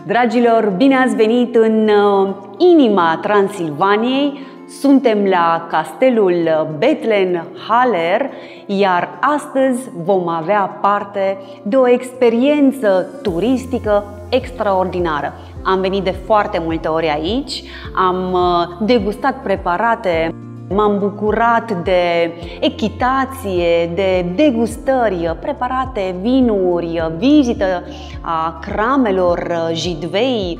Dragilor, bine ați venit în inima Transilvaniei. Suntem la castelul Bethlen Haller, iar astăzi vom avea parte de o experiență turistică extraordinară. Am venit de foarte multe ori aici, am degustat preparate, m-am bucurat de echitație, de degustări, preparate, vinuri, vizită a cramelor Jidvei.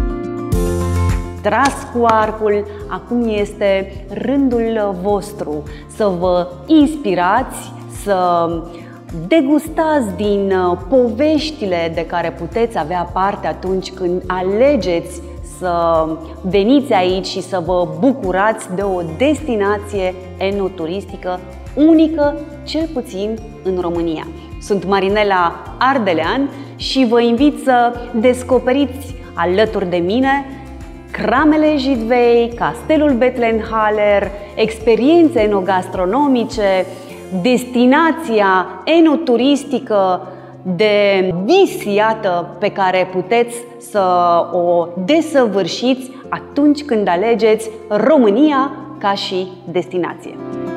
Tras cu arcul, acum este rândul vostru să vă inspirați, să degustați din poveștile de care puteți avea parte atunci când alegeți să veniți aici și să vă bucurați de o destinație enoturistică unică, cel puțin în România. Sunt Marinela Ardelean și vă invit să descoperiți alături de mine cramele Jidvei, castelul Bethlen Haller, experiențe enogastronomice, destinația enoturistică de vis, iată, pe care puteți să o desăvârșiți atunci când alegeți România ca și destinație.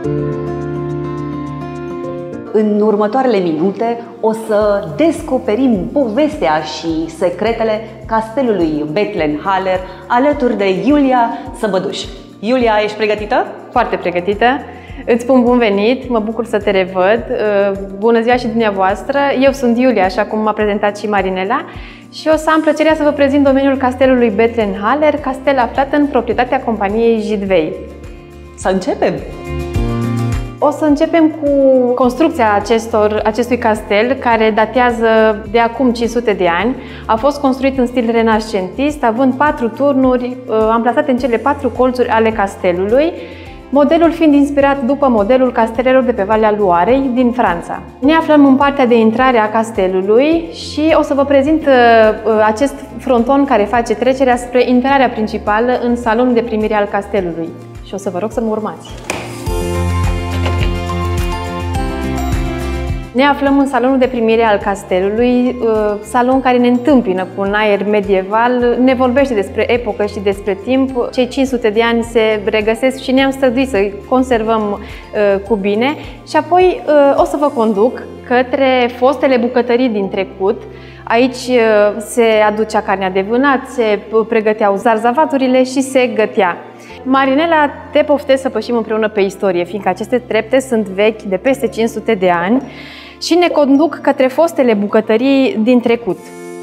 În următoarele minute o să descoperim povestea și secretele castelului Bethlen Haller alături de Iulia Săbăduș. Iulia, ești pregătită? Foarte pregătită! Îți spun bun venit, mă bucur să te revăd. Bună ziua și dumneavoastră! Eu sunt Iulia, așa cum m-a prezentat și Marinela, și o să am plăcerea să vă prezint domeniul castelului Bethlen Haller, castel aflat în proprietatea companiei Jidvei. Să începem! O să începem cu construcția acestui castel, care datează de acum 500 de ani. A fost construit în stil renascentist, având 4 turnuri amplasate în cele 4 colțuri ale castelului, modelul fiind inspirat după modelul castelelor de pe Valea Loarei din Franța. Ne aflăm în partea de intrare a castelului și o să vă prezint acest fronton care face trecerea spre intrarea principală în salonul de primire al castelului. Și o să vă rog să mă urmați. Ne aflăm în salonul de primire al castelului, salon care ne întâmpină cu un aer medieval, ne vorbește despre epocă și despre timp. Cei 500 de ani se regăsesc și ne-am străduit să conservăm cu bine. Și apoi o să vă conduc către fostele bucătării din trecut. Aici se aducea carnea de vânat, se pregăteau zarzavaturile și se gătea. Marinela, te poftesc să pășim împreună pe istorie, fiindcă aceste trepte sunt vechi de peste 500 de ani și ne conduc către fostele bucătării din trecut.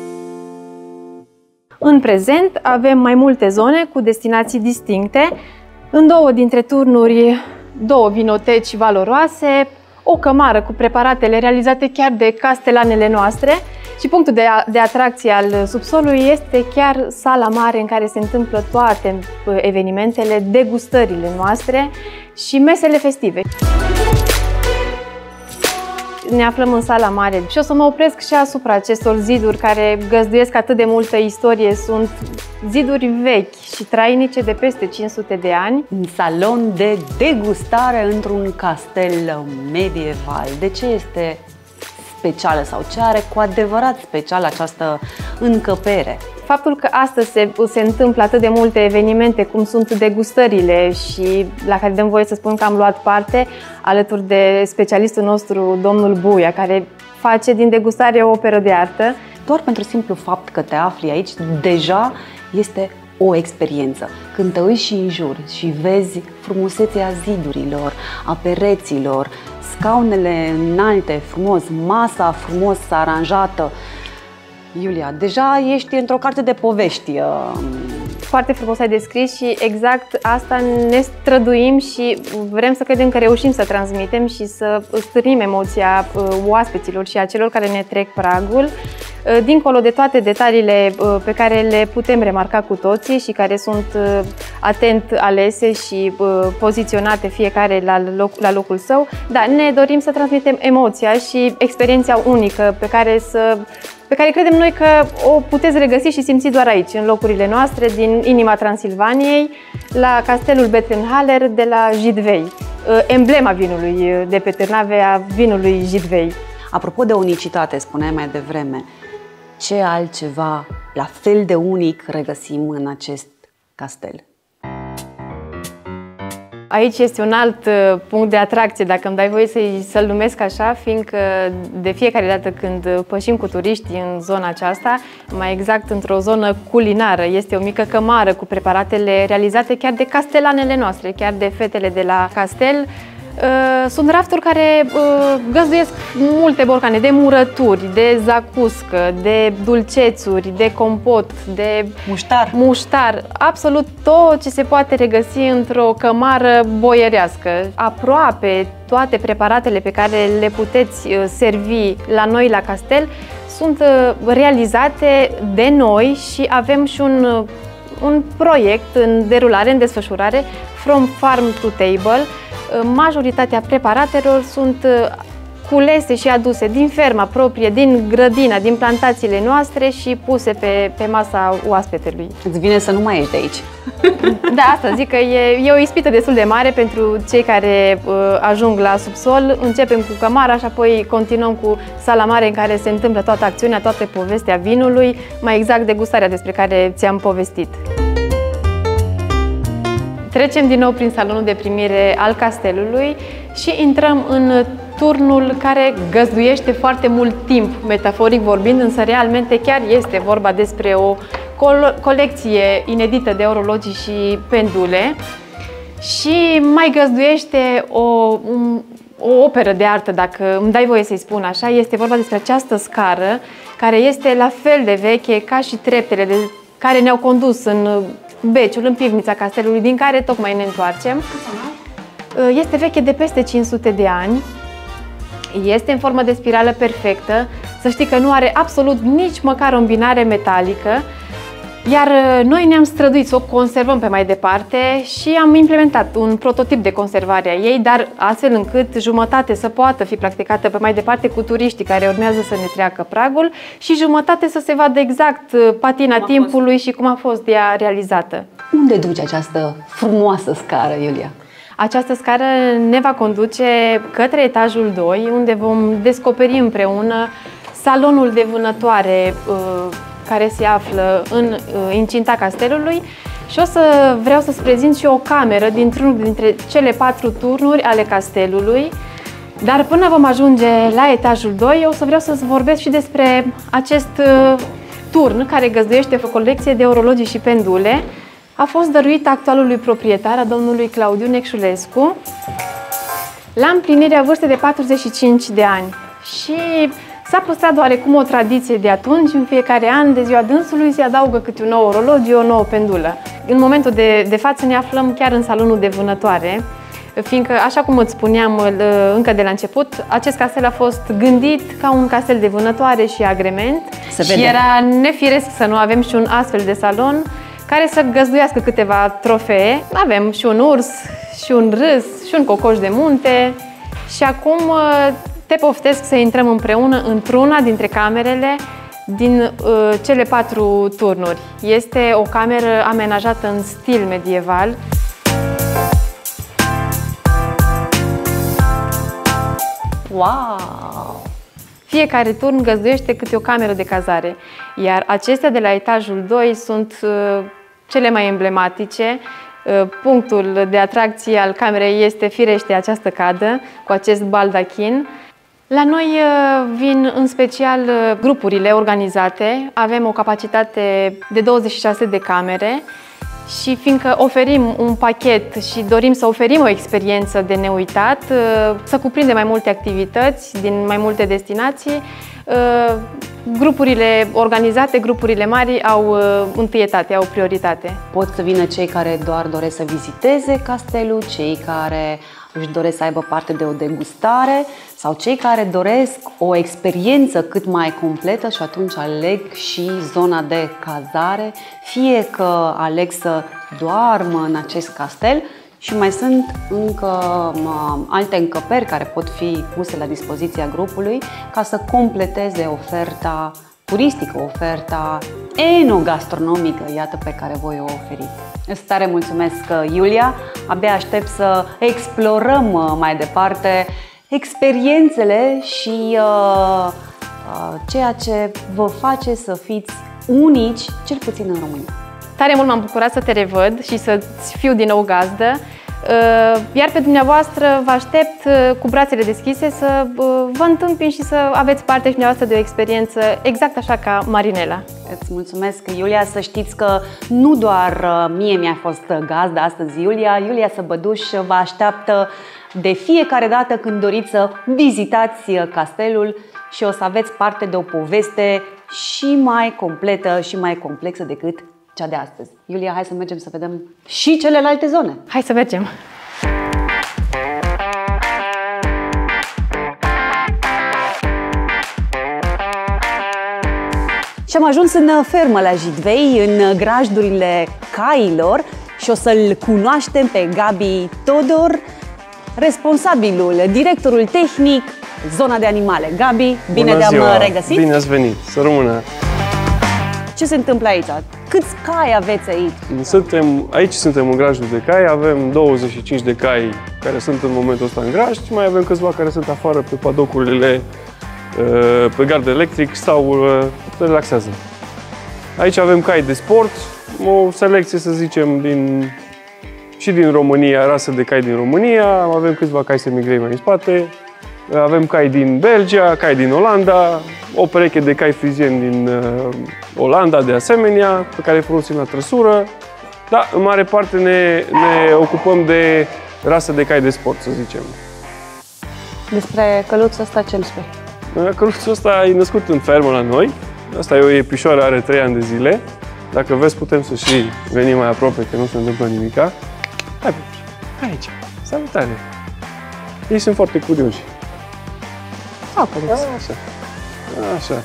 În prezent avem mai multe zone cu destinații distincte. În 2 dintre turnuri, 2 vinoteci valoroase, o cămară cu preparatele realizate chiar de castelanele noastre și punctul de atracție al subsolului este chiar sala mare în care se întâmplă toate evenimentele, degustările noastre și mesele festive. Ne aflăm în sala mare și o să mă opresc și asupra acestor ziduri care găzduiesc atât de multă istorie. Sunt ziduri vechi și trainice de peste 500 de ani. Un salon de degustare într-un castel medieval. De ce este specială sau ce are cu adevărat special această încăpere? Faptul că astăzi se întâmplă atât de multe evenimente cum sunt degustările și la care dăm voie să spun că am luat parte alături de specialistul nostru, domnul Buia, care face din degustare o operă de artă. Doar pentru simplu fapt că te afli aici, deja este o experiență. Când te uiți și în jur și vezi frumusețea zidurilor, a pereților, scaunele înalte, frumos, masa frumos aranjată. Iulia, deja ești într-o carte de povești. Foarte frumos ai descris și exact asta ne străduim și vrem să credem că reușim să transmitem și să stârnim emoția oaspeților și a celor care ne trec pragul, dincolo de toate detaliile pe care le putem remarca cu toții și care sunt atent alese și poziționate fiecare la locul său. Da, ne dorim să transmitem emoția și experiența unică pe care credem noi că o puteți regăsi și simți doar aici, în locurile noastre, din inima Transilvaniei, la castelul Bethlen Haller de la Jidvei, emblema vinului de pe târnavea vinului Jidvei. Apropo de unicitate, spuneai mai devreme, ce altceva la fel de unic regăsim în acest castel? Aici este un alt punct de atracție, dacă îmi dai voie să-l numesc așa, fiindcă de fiecare dată când pășim cu turiști în zona aceasta, mai exact într-o zonă culinară, este o mică cămară cu preparatele realizate chiar de castelanele noastre, chiar de fetele de la castel. Sunt rafturi care găzduiesc multe borcane, de murături, de zacuscă, de dulcețuri, de compot, de muștar, absolut tot ce se poate regăsi într-o cămară boierească. Aproape toate preparatele pe care le puteți servi la noi la castel sunt realizate de noi și avem și un proiect în derulare, în desfășurare, From Farm to Table. Majoritatea preparatelor sunt culese și aduse din ferma proprie, din grădina, din plantațiile noastre și puse pe masa oaspetelui. Îți vine să nu mai ești de aici. Da, asta zic că e o ispită destul de mare pentru cei care ajung la subsol. Începem cu cămara și apoi continuăm cu sala mare în care se întâmplă toată acțiunea, toată povestea vinului, mai exact degustarea despre care ți-am povestit. Trecem din nou prin salonul de primire al castelului și intrăm în turnul care găzduiește foarte mult timp, metaforic vorbind, însă realmente chiar este vorba despre o colecție inedită de orologii și pendule și mai găzduiește o operă de artă, dacă îmi dai voie să-i spun așa. Este vorba despre această scară care este la fel de veche ca și treptele care ne-au condus în beciul, în pivnița castelului, din care tocmai ne întoarcem. Este veche de peste 500 de ani, este în formă de spirală perfectă, să știi că nu are absolut nici măcar o îmbinare metalică, iar noi ne-am străduit să o conservăm pe mai departe și am implementat un prototip de conservare a ei, dar astfel încât jumătate să poată fi practicată pe mai departe cu turiștii care urmează să ne treacă pragul și jumătate să se vadă exact patina timpului și cum a fost ea realizată. Unde duce această frumoasă scară, Iulia? Această scară ne va conduce către etajul 2, unde vom descoperi împreună salonul de vânătoare care se află în incinta castelului și vreau să-ți prezint și o cameră dintr-unul dintre cele 4 turnuri ale castelului. Dar până vom ajunge la etajul 2, o să vreau să-ți vorbesc și despre acest turn care găzduiește o colecție de orologii și pendule. A fost dăruit actualului proprietar, a domnului Claudiu Necșulescu, la împlinirea vârstei de 45 de ani. Și s-a păstrat oarecum o tradiție de atunci, în fiecare an de ziua dânsului se adaugă câte un nou orologiu, o nouă pendulă. În momentul de față ne aflăm chiar în salonul de vânătoare, fiindcă, așa cum îți spuneam încă de la început, acest castel a fost gândit ca un castel de vânătoare și agrement și era nefiresc să nu avem și un astfel de salon care să găzduiască câteva trofee. Avem și un urs, și un râs, și un cocoș de munte și acum te poftesc să intrăm împreună într-una dintre camerele din cele 4 turnuri. Este o cameră amenajată în stil medieval. Wow! Fiecare turn găzduiește câte o cameră de cazare, iar acestea de la etajul 2 sunt cele mai emblematice. Punctul de atracție al camerei este firește această cadă cu acest baldachin. La noi vin în special grupurile organizate, avem o capacitate de 26 de camere și fiindcă oferim un pachet și dorim să oferim o experiență de neuitat, să cuprinde mai multe activități din mai multe destinații, grupurile organizate, grupurile mari au întâietate, au prioritate. Pot să vină cei care doar doresc să viziteze castelul, cei care își doresc să aibă parte de o degustare sau cei care doresc o experiență cât mai completă și atunci aleg și zona de cazare, fie că aleg să doarmă în acest castel și mai sunt încă alte încăperi care pot fi puse la dispoziția grupului ca să completeze oferta turistică, oferta enogastronomică, iată, pe care voi o oferiți. Îți tare mulțumesc, Iulia! Abia aștept să explorăm mai departe experiențele și ceea ce vă face să fiți unici, cel puțin în România. Tare mult m-am bucurat să te revăd și să-ți fiu din nou gazdă. Iar pe dumneavoastră vă aștept cu brațele deschise să vă întâmpin și să aveți parte și dumneavoastră de o experiență exact așa ca Marinela. Îți mulțumesc, Iulia, să știți că nu doar mie mi-a fost gazdă astăzi Iulia Săbăduș vă așteaptă de fiecare dată când doriți să vizitați castelul și o să aveți parte de o poveste și mai completă și mai complexă decât cea de astăzi. Iulia, hai să mergem să vedem și celelalte zone. Hai să mergem! Și am ajuns în fermă la Jidvei, în grajdurile cailor și o să-l cunoaștem pe Gabi Todor, responsabilul, directorul tehnic, zona de animale. Gabi, bine te-am regăsit! Bine ați venit! Să rămână! Ce se întâmplă aici? Câți cai aveți aici? Aici suntem în grajdul de cai, avem 25 de cai care sunt în momentul ăsta în grajd și mai avem câțiva care sunt afară pe padocurile pe gard electric sau se relaxează. Aici avem cai de sport, o selecție, să zicem, și din România, rasă de cai din România, avem câțiva cai semigrei mai în spate, avem cai din Belgia, cai din Olanda, o pereche de cai frizieni din Olanda de asemenea, pe care îi folosim la trăsură. Da, în mare parte ne ocupăm de rasă de cai de sport, să zicem. Despre căluțul ăsta ce îmi spui? Căluțul ăsta e născut în fermă la noi. Asta e o iepișoară, are 3 ani de zile. Dacă vreți, putem să și venim mai aproape, că nu se întâmplă nimica. Hai aici. Salutare! Ei sunt foarte curioși. Așa. Așa.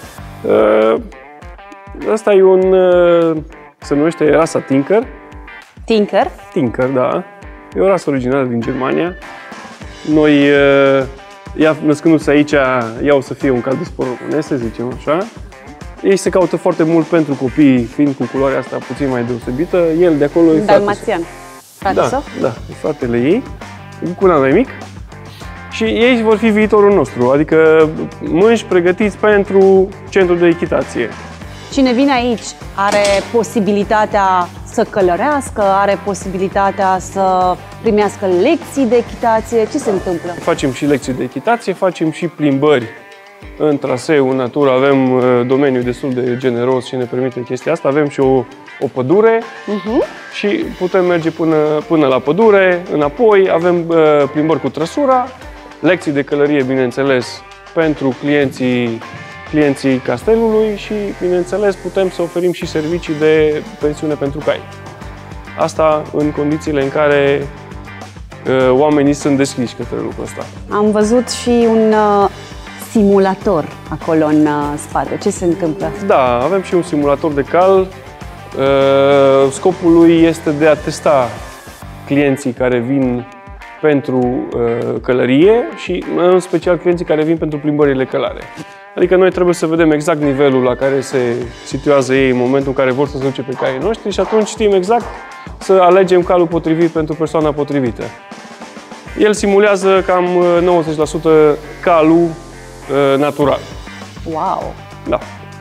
Asta e se numește rasa Tinker. Tinker? Tinker, da. E o rasă originală din Germania. Noi, ea născându-se aici, ea o să fie un cal de sport românesc, să zicem așa. Ei se caută foarte mult pentru copii, fiind cu culoarea asta puțin mai deosebită. El de acolo e dalmațian. Fratele său? Da, e fratele ei, cu un an mai mic. Și ei vor fi viitorul nostru, adică mânși pregătiți pentru centrul de echitație. Cine vine aici are posibilitatea să călărească, are posibilitatea să primească lecții de echitație. Ce se întâmplă? Facem și lecții de echitație, facem și plimbări în traseu, în natură. Avem domeniul destul de generos și ne permite chestia asta. Avem și o pădure și putem merge până la pădure, înapoi. Avem plimbări cu trăsura, lecții de călărie, bineînțeles, pentru clienții castelului și, bineînțeles, putem să oferim și servicii de pensiune pentru cai. Asta în condițiile în care oamenii sunt deschiși către lucrul ăsta. Am văzut și un simulator acolo în spate. Ce se întâmplă? Da, avem și un simulator de cal. Scopul lui este de a testa clienții care vin pentru călărie și în special clienții care vin pentru plimbările călare. Adică noi trebuie să vedem exact nivelul la care se situează ei în momentul în care vor să se duce pe caii noștri și atunci știm exact să alegem calul potrivit pentru persoana potrivită. El simulează cam 90% calul natural. Wow! Da.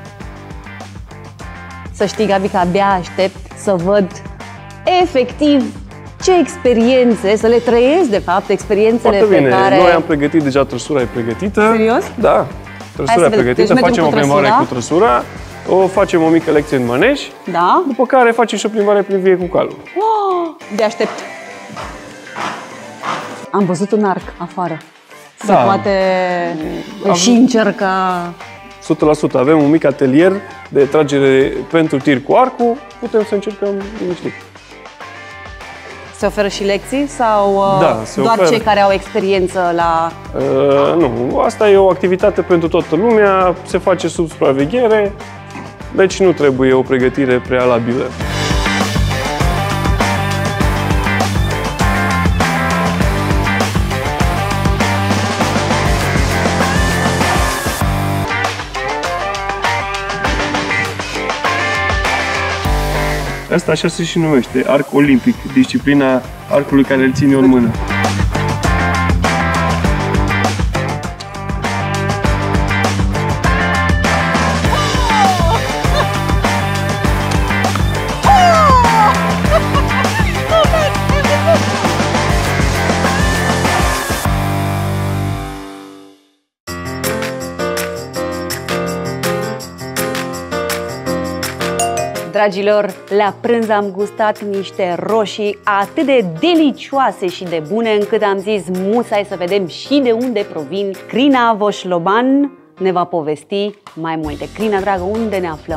Să știi, Gabi, că abia aștept să văd efectiv ce experiențe, să le trăiesc, de fapt, experiențele foarte bine. Pe care... Noi am pregătit, deja trăsura e pregătită. Serios? Da. Trăsura e pregătită, deci facem o plimbare cu trăsura, facem o mică lecție în manej, da? După care facem și o plimbare prin vie cu calul. De aștept! Am văzut un arc afară. Se Da. poate și încerca... 100%. Avem un mic atelier de tragere pentru tir cu arcul, putem să încercăm liniștit. Se oferă și lecții sau Da, doar oferă. cei care au experiență la... Nu, asta e o activitate pentru toată lumea, se face sub supraveghere, deci nu trebuie o pregătire prealabilă. Asta așa se și numește, arc olimpic, disciplina arcului care îl ține în mână. Dragilor, la prânz am gustat niște roșii atât de delicioase și de bune încât am zis musai să vedem și de unde provin. Crina Voșloban ne va povesti mai multe. Crina, dragă, unde ne aflăm?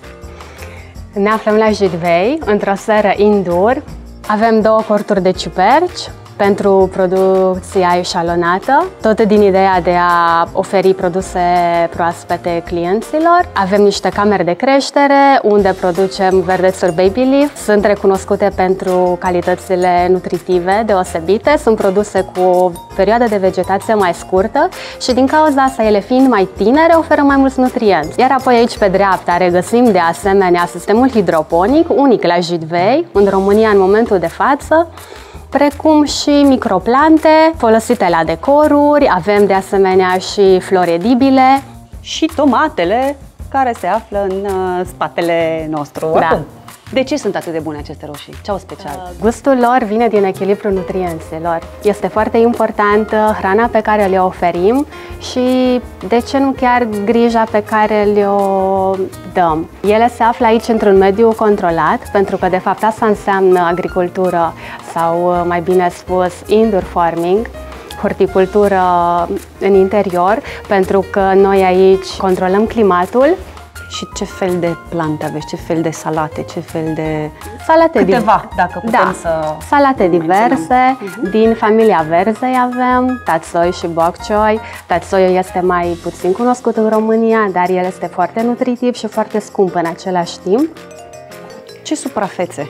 Ne aflăm la Jidvei, într-o seră indoor. Avem 2 corturi de ciuperci pentru producția eșalonată, tot din ideea de a oferi produse proaspete clienților. Avem niște camere de creștere unde producem verdețuri Baby Leaf. Sunt recunoscute pentru calitățile nutritive deosebite, sunt produse cu o perioadă de vegetație mai scurtă și din cauza asta, ele fiind mai tinere, oferă mai mulți nutrienți. Iar apoi aici pe dreapta regăsim de asemenea sistemul hidroponic, unic la Jidvei, în România în momentul de față, precum și microplante folosite la decoruri, avem de asemenea și flori edibile. Și tomatele care se află în spatele nostru. Da. Acum, de ce sunt atât de bune aceste roșii? Ce au special? Gustul lor vine din echilibrul nutrienților. Este foarte importantă hrana pe care le oferim și, de ce nu chiar, grija pe care le-o dăm. Ele se află aici într-un mediu controlat, pentru că de fapt asta înseamnă agricultură sau, mai bine spus, indoor farming, horticultură în interior, pentru că noi aici controlăm climatul. Și ce fel de plante aveți? Ce fel de salate? Ce fel de... Salate Câteva, dacă putem să... Salate diverse, din familia verzei avem, tatsoi și bok choy. Tatsoiul este mai puțin cunoscut în România, dar el este foarte nutritiv și foarte scump în același timp. Ce suprafețe?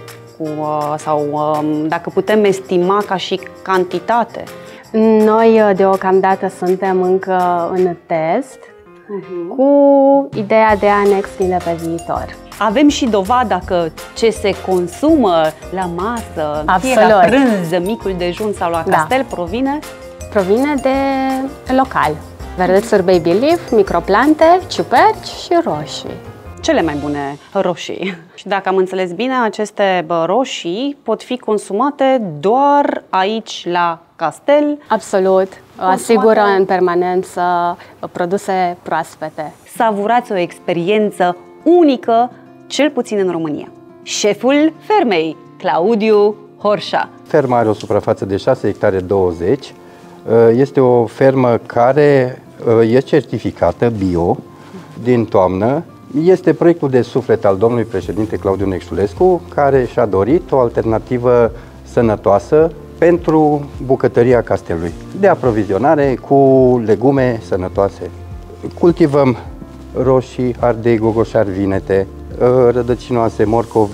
Sau dacă putem estima ca și cantitate? Noi deocamdată suntem încă în test, cu ideea de a ne extinde pe viitor. Avem și dovada că ce se consumă la masă, Absolut. fie la prânz, micul dejun sau la castel, Provine de local. Verdețuri Baby Leaf, microplante, ciuperci și roșii. Cele mai bune roșii. Și dacă am înțeles bine, aceste roșii pot fi consumate doar aici la castel. Absolut. Asigură în permanență produse proaspete. Savurați o experiență unică, cel puțin în România. Șeful fermei, Claudiu Horșa. Ferma are o suprafață de 6 hectare 20. Este o fermă care e certificată bio din toamnă. Este proiectul de suflet al domnului președinte Claudiu Nexulescu, care și-a dorit o alternativă sănătoasă pentru bucătăria castelului, de aprovizionare cu legume sănătoase. Cultivăm roșii, ardei, gogoșari, vinete, rădăcinoase,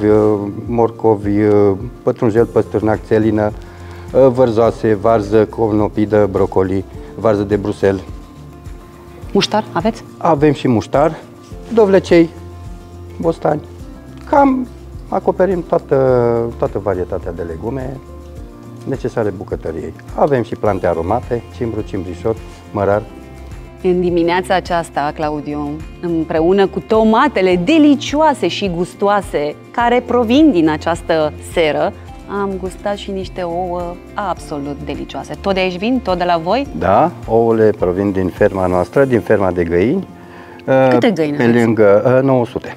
morcovi, pătrunjel, păstârnac, țelină, vărzoase, varză, conopidă, brocoli, varză de Bruxelles. Muștar aveți? Avem și muștar, dovlecei, bostani. Cam acoperim toată varietatea de legume necesare bucătăriei. Avem și plante aromate, cimbru, cimbrișor, mărar. În dimineața aceasta, Claudiu, împreună cu tomatele delicioase și gustoase care provin din această seră, am gustat și niște ouă absolut delicioase. Tot de aici vin? Tot de la voi? Da, ouăle provin din ferma noastră, din ferma de găini. Câte găini Pe aveți? lângă 900.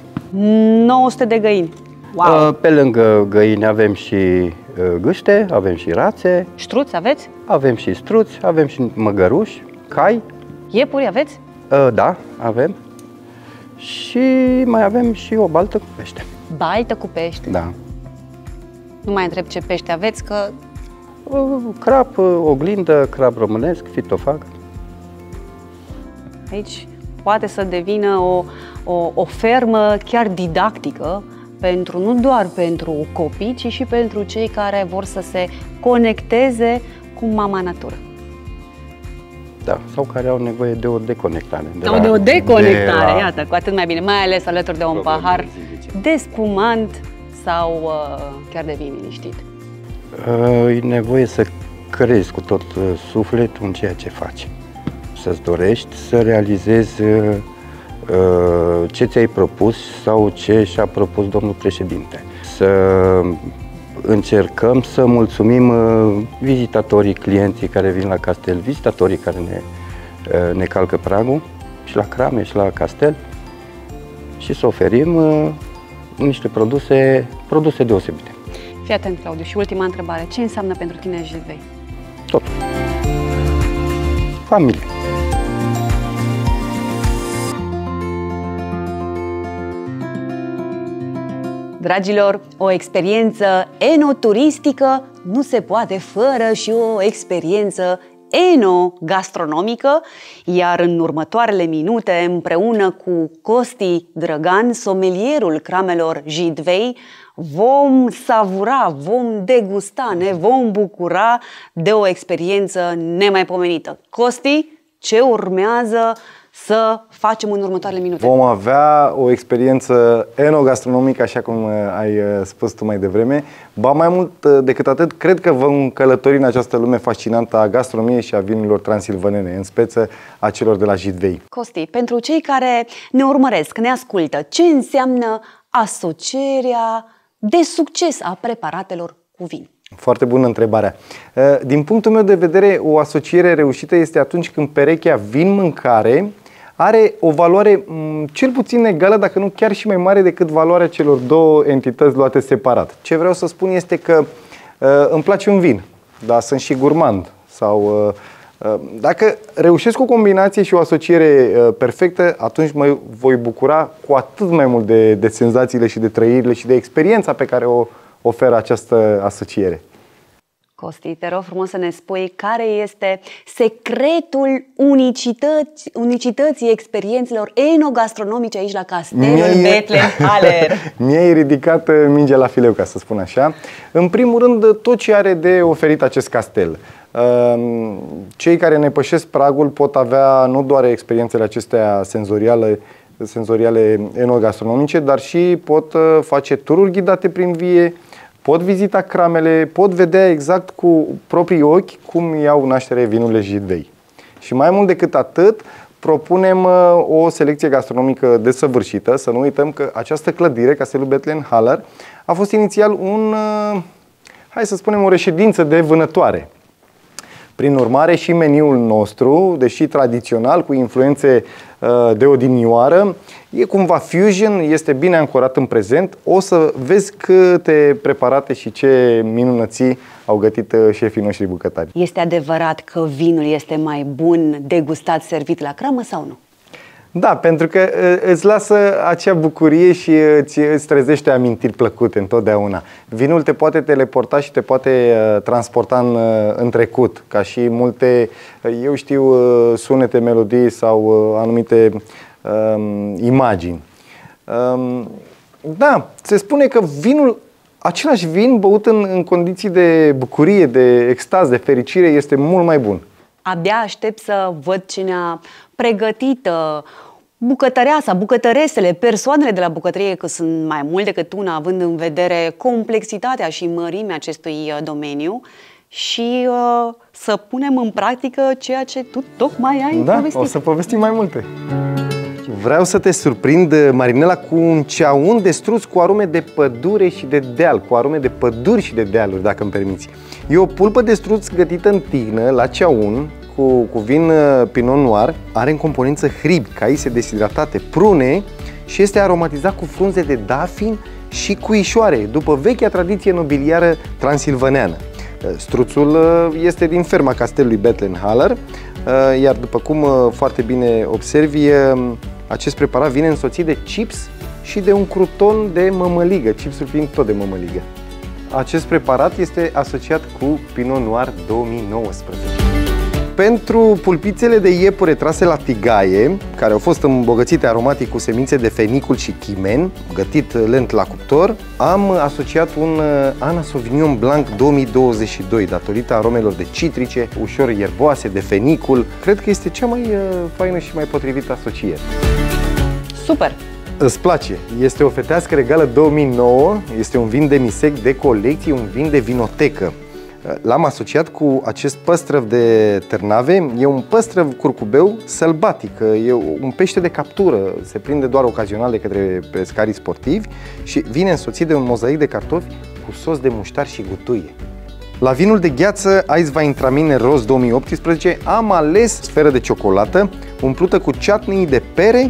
900 de găini. Wow! Pe lângă găini avem și gâște, avem și rațe, Ștruți aveți? avem și struți, avem și măgăruși, cai. Iepuri aveți? Da, avem. Și mai avem și o baltă cu pește. Baltă cu pește. Da. Nu mai întreb ce pește aveți, că Crab, oglindă, crab românesc, fitofag. aici poate să devină o fermă chiar didactică, nu doar pentru copii, ci și pentru cei care vor să se conecteze cu mama natură. Da, sau care au nevoie de o deconectare. Sau de o deconectare, iată, cu atât mai bine, mai ales alături de un pahar de spumant sau chiar de vin liniștit. E nevoie să crezi cu tot sufletul în ceea ce faci. Să-ți dorești să realizezi ce ți-ai propus sau ce și-a propus domnul președinte. Să încercăm să mulțumim vizitatorii, clienții care vin la castel, vizitatorii care ne calcă pragul și la crame și la castel și să oferim niște produse deosebite. Fii atent, Claudiu, și ultima întrebare. Ce înseamnă pentru tine Jidvei? Totul. Familie. Dragilor, o experiență enoturistică nu se poate fără și o experiență enogastronomică, iar în următoarele minute, împreună cu Costi Drăgan, somelierul cramelor Jidvei, vom savura, vom degusta, ne vom bucura de o experiență nemaipomenită. Costi, ce urmează să facem în următoarele minute? Vom avea o experiență enogastronomică, așa cum ai spus tu mai devreme. Ba mai mult decât atât, cred că vom călători în această lume fascinantă a gastronomiei și a vinurilor transilvanene, în speță a celor de la Jidvei. Costi, pentru cei care ne urmăresc, ne ascultă, ce înseamnă asocierea de succes a preparatelor cu vin? Foarte bună întrebarea. Din punctul meu de vedere, o asociere reușită este atunci când perechea vin-mâncare are o valoare cel puțin egală, dacă nu chiar și mai mare decât valoarea celor două entități luate separat. Ce vreau să spun este că îmi place un vin, dar sunt și gurmand. Sau dacă reușesc o combinație și o asociere perfectă, atunci mă voi bucura cu atât mai mult de senzațiile și de trăirile și de experiența pe care o oferă această asociere. Costi, te rog frumos să ne spui care este secretul unicității experiențelor enogastronomice aici la Castelul Bethlen Haller. Mi-ai ridicat mingea la fileu, ca să spun așa. În primul rând, tot ce are de oferit acest castel. Cei care ne pășesc pragul pot avea nu doar experiențele acestea senzoriale enogastronomice, dar și pot face tururi ghidate prin vie, pot vizita cramele, pot vedea exact cu proprii ochi cum iau naștere vinurile Jidvei. Și mai mult decât atât, propunem o selecție gastronomică desăvârșită. Să nu uităm că această clădire, Castelul Bethlen Haller, a fost inițial hai să spunem, o reședință de vânătoare. Prin urmare, și meniul nostru, deși tradițional, cu influențe de odinioară, e cumva fusion, este bine ancorat în prezent. O să vezi câte preparate și ce minunății au gătit șefii noștri bucătari. Este adevărat că vinul este mai bun degustat servit la cramă sau nu? Da, pentru că îți lasă acea bucurie și îți trezește amintiri plăcute întotdeauna. Vinul te poate teleporta și te poate transporta în trecut, ca și multe, eu știu, sunete, melodii sau anumite imagini. Da, se spune că vinul, același vin băut în condiții de bucurie, de extaz, de fericire, este mult mai bun. Abia aștept să văd ce ne-a pregătit bucătăreasa, bucătăresele, persoanele de la bucătărie, că sunt mai mult decât una, având în vedere complexitatea și mărimea acestui domeniu, și să punem în practică ceea ce tu tocmai ai povestit. O să povestim mai multe. Vreau să te surprind, Marinela, cu un ceaun de struț cu arume de pădure și de deal, cu arume de păduri și de dealuri, dacă îmi permiți. E o pulpă de struț gătită în tignă, la ceaun, cu vin Pinot Noir, are în componență hribi, caise deshidratate, prune și este aromatizat cu frunze de dafin și cuișoare, după vechea tradiție nobiliară transilvaneană. Struțul este din ferma Castelului Bethlen Haller, iar după cum foarte bine observi, acest preparat vine însoțit de chips și de un crouton de mămăligă, chipsul fiind tot de mămăligă. Acest preparat este asociat cu Pinot Noir 2019. Pentru pulpițele de iepure trase la tigaie, care au fost îmbogățite aromatic cu semințe de fenicul și chimen, gătit lent la cuptor, am asociat un Anna Sauvignon Blanc 2022, datorită aromelor de citrice, ușor ierboase, de fenicul. Cred că este cea mai faină și mai potrivită asociere. Super! Îți place? Este o fetească regală 2009, este un vin demisec de colecție, un vin de vinotecă. L-am asociat cu acest păstrăv de ternave. E un păstrăv curcubeu sălbatic, e un pește de captură, se prinde doar ocazional de către pescarii sportivi și vine însoțit de un mozaic de cartofi cu sos de muștar și gutuie. La vinul de gheață Eiswein Roz 2018 am ales sferă de ciocolată umplută cu chutney de pere,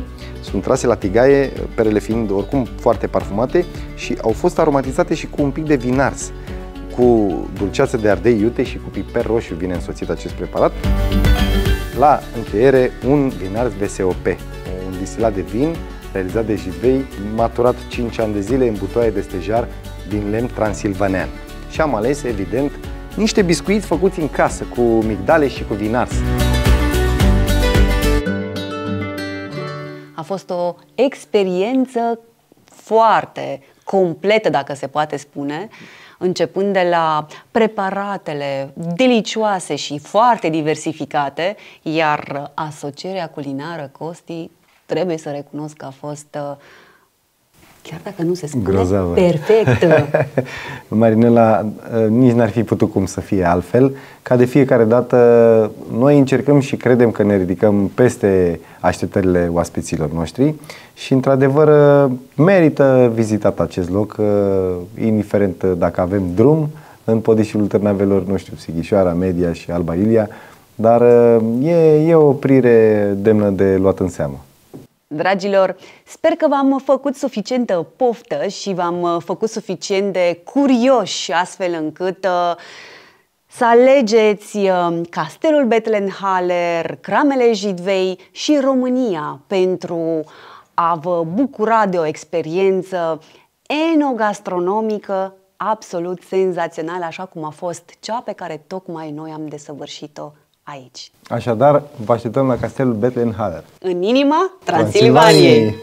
sunt trase la tigaie, perele fiind oricum foarte parfumate și au fost aromatizate și cu un pic de vin ars. Cu dulceață de ardei iute și cu piper roșu vine însoțit acest preparat. La încheiere, un vin ars VSOP, un distilat de vin realizat de Jidvei, maturat 5 ani de zile în butoaie de stejar din lemn transilvanean. Și am ales, evident, niște biscuiți făcuți în casă, cu migdale și cu vin ars. A fost o experiență foarte completă, dacă se poate spune, începând de la preparatele delicioase și foarte diversificate, iar asocierea culinară, Costi, trebuie să recunosc că a fost, chiar dacă nu se spune, grozavă, perfectă. Marinela, nici n-ar fi putut cum să fie altfel. Ca de fiecare dată, noi încercăm și credem că ne ridicăm peste așteptările oaspeților noștri și, într-adevăr, merită vizitat acest loc, indiferent dacă avem drum în podișul Târnavelor, nu știu, Sighișoara, Media și Alba Iulia, dar e o oprire demnă de luat în seamă. Dragilor, sper că v-am făcut suficientă poftă și v-am făcut suficient de curioși, astfel încât să alegeți Castelul Bethlenhaller, Cramele Jidvei și România pentru a vă bucura de o experiență enogastronomică absolut senzațională, așa cum a fost cea pe care tocmai noi am desăvârșit-o aici. Așadar, vă așteptăm la Castelul Bethlenhaller, în inima Transilvaniei.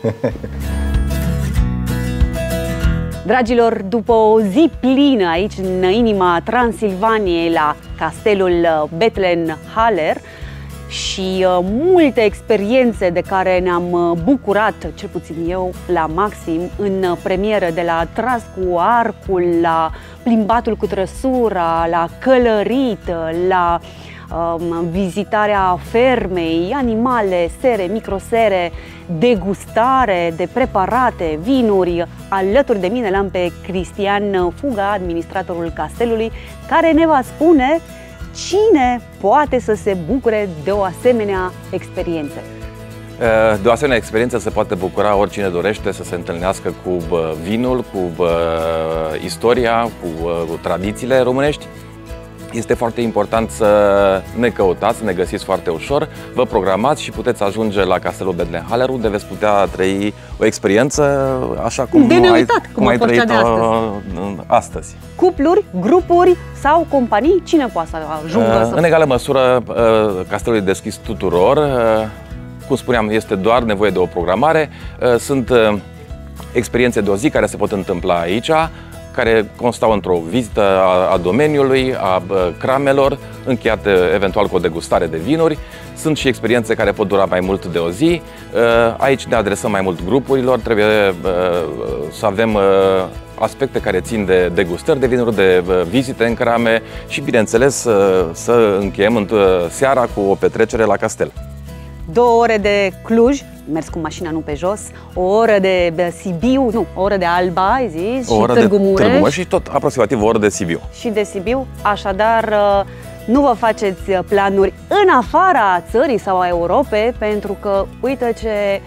Dragilor, după o zi plină aici, în inima Transilvaniei, la Castelul Bethlenhaller și multe experiențe de care ne-am bucurat, cel puțin eu, la maxim, în premieră, de la tras cu arcul, la plimbatul cu trăsura, la călărit, la vizitarea fermei, animale, sere, microsere, degustare de preparate, vinuri. Alături de mine l-am pe Cristian Fuga, administratorul castelului, care ne va spune cine poate să se bucure de o asemenea experiență. De o asemenea experiență se poate bucura oricine dorește să se întâlnească cu vinul, cu istoria, cu tradițiile românești. Este foarte important să ne căutați, să ne găsiți foarte ușor, vă programați și puteți ajunge la Castelul Bethlenhaller, unde veți putea trăi o experiență așa cum ai trăit-o astăzi. Cupluri, grupuri sau companii, cine poate să ajungă? În egală măsură, castelul e deschis tuturor. Cum spuneam, este doar nevoie de o programare. Sunt experiențe de o zi care se pot întâmpla aici, care constau într-o vizită a domeniului, a cramelor, încheiate eventual cu o degustare de vinuri. Sunt și experiențe care pot dura mai mult de o zi. Aici ne adresăm mai mult grupurilor, trebuie să avem aspecte care țin de degustări de vinuri, de vizite în crame și, bineînțeles, să încheiem seara cu o petrecere la castel. 2 ore de Cluj, mers cu mașina, nu pe jos, o oră de Sibiu, nu, o oră de Alba, ai zis, o oră și Târgu Mureș. Târgu Mureș și tot aproximativ o oră de Sibiu. Și de Sibiu, așadar nu vă faceți planuri în afara țării sau a Europei, pentru că uite ce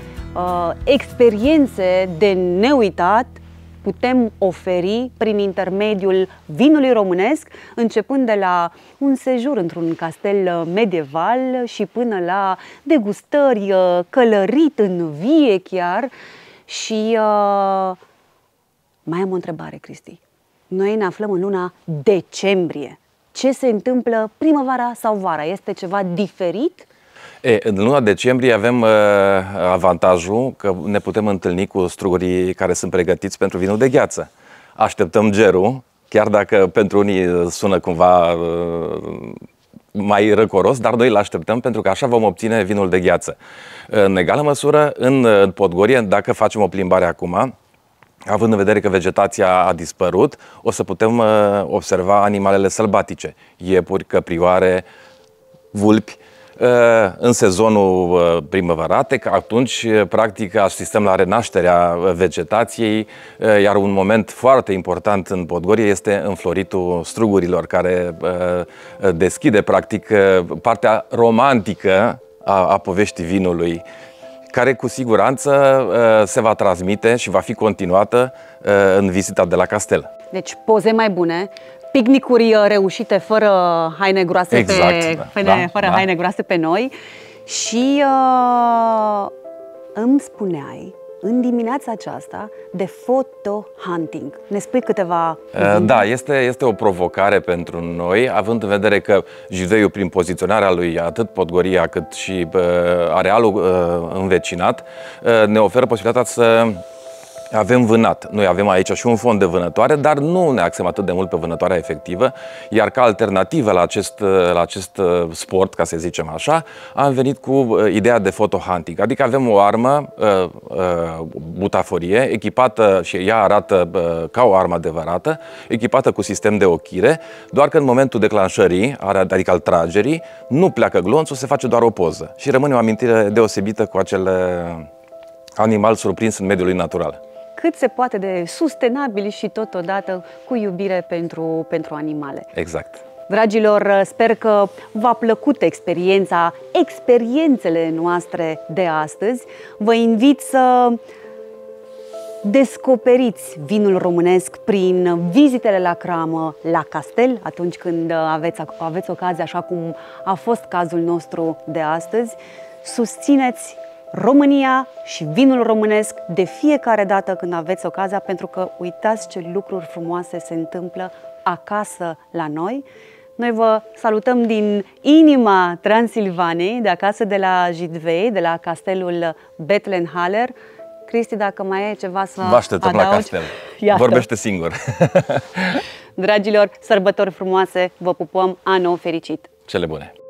experiențe de neuitat putem oferi prin intermediul vinului românesc, începând de la un sejur într-un castel medieval și până la degustări, călărit în vie chiar. Și mai am o întrebare, Cristi. Noi ne aflăm în luna decembrie. Ce se întâmplă primăvara sau vara? Este ceva diferit? În luna decembrie avem avantajul că ne putem întâlni cu strugurii care sunt pregătiți pentru vinul de gheață. Așteptăm gerul, chiar dacă pentru unii sună cumva mai răcoros, dar noi îl așteptăm pentru că așa vom obține vinul de gheață. În egală măsură, în Podgorie, dacă facem o plimbare acum, având în vedere că vegetația a dispărut, o să putem observa animalele sălbatice, iepuri, căprioare, vulpi. În sezonul primăvăratec, atunci practic asistăm la renașterea vegetației, iar un moment foarte important în Podgorie este înfloritul strugurilor, care deschide practic partea romantică a poveștii vinului. care cu siguranță se va transmite și va fi continuată în vizita de la castel. Deci poze mai bune, picnicuri reușite fără haine groase, Exact, fără haine groase pe noi și îmi spuneai în dimineața aceasta de photo hunting. Ne spui câteva cuvinte? Da, este o provocare pentru noi, având în vedere că Jidveiul, prin poziționarea lui, atât Podgoria cât și arealul învecinat, ne oferă posibilitatea să avem vânat. Noi avem aici și un fond de vânătoare, dar nu ne axăm atât de mult pe vânătoarea efectivă, iar ca alternativă la acest sport, ca să zicem așa, am venit cu ideea de photo hunting. Adică avem o armă, butaforie, echipată și ea arată ca o armă adevărată, echipată cu sistem de ochire, doar că în momentul declanșării, adică al tragerii, nu pleacă glonțul, se face doar o poză și rămâne o amintire deosebită cu acel animal surprins în mediul lui natural. Cât se poate de sustenabil și totodată cu iubire pentru animale. Exact. Dragilor, sper că v-a plăcut experiențele noastre de astăzi. Vă invit să descoperiți vinul românesc prin vizitele la cramă, la castel, atunci când aveți ocazie, așa cum a fost cazul nostru de astăzi. Susțineți România și vinul românesc de fiecare dată când aveți ocazia, pentru că uitați ce lucruri frumoase se întâmplă acasă la noi. Noi vă salutăm din inima Transilvaniei, de acasă de la Jidvei, de la castelul Bethlenhaller. Cristi, dacă mai e ceva să vă așteptăm adaugi? la castel. Iată. Vorbește singur. Dragilor, sărbători frumoase, vă pupăm, an nou fericit! Cele bune!